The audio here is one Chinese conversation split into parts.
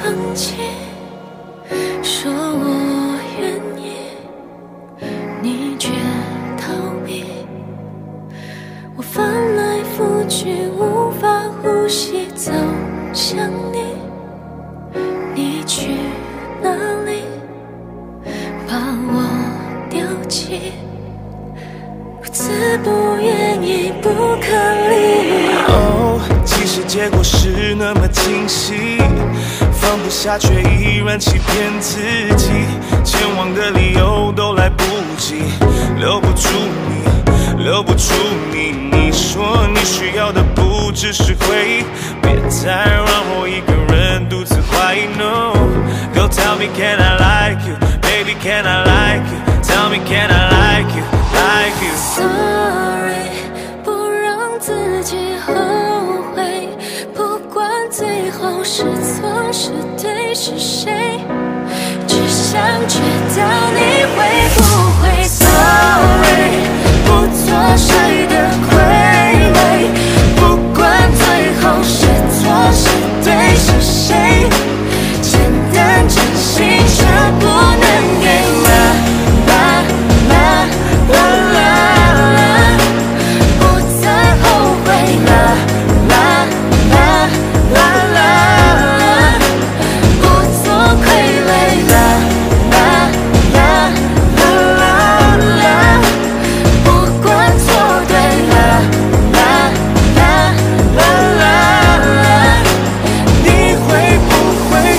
弃，说我愿意，你却逃避。我翻来覆去无法呼吸，走向你，你去哪里？把我丢弃，如此不愿意，不可理。 哦，其实结果是那么惊喜，放不下却依然欺骗自己，千万个理由都来不及，留不住你，留不住你。你说你需要的不只是回忆，别再让我一个人独自怀疑。No, go tell me can I like you, baby can I like you, tell me can I like you, like you. Sorry, 不让自己后悔，不管最后是错是对是谁，只想知道你会不会 Sorry, 不做谁的傀儡，不管最后是错是对是谁，简单真心却不能给啦啦啦啦啦啦，不再后悔啦啦啦啦啦啦，不做傀儡啦啦啦啦啦啦，不管错对啦啦啦啦啦啦， 你会不会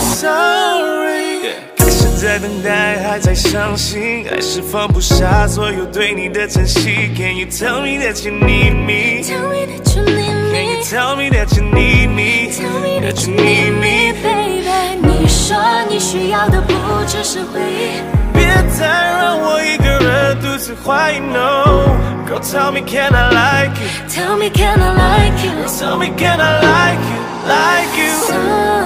sorry？ 开始在等待，还在相信，还是放不下所有对你的珍惜。Can you tell me that you need me? Tell me that you need Can you me, tell me that you need me? tell me That that you you need need me? me, baby。你说你需要的不只是回忆， 别再让我一个人独自怀疑。No, girl, tell me can I like you? Tell me can I like you? Tell me can I like you, like you?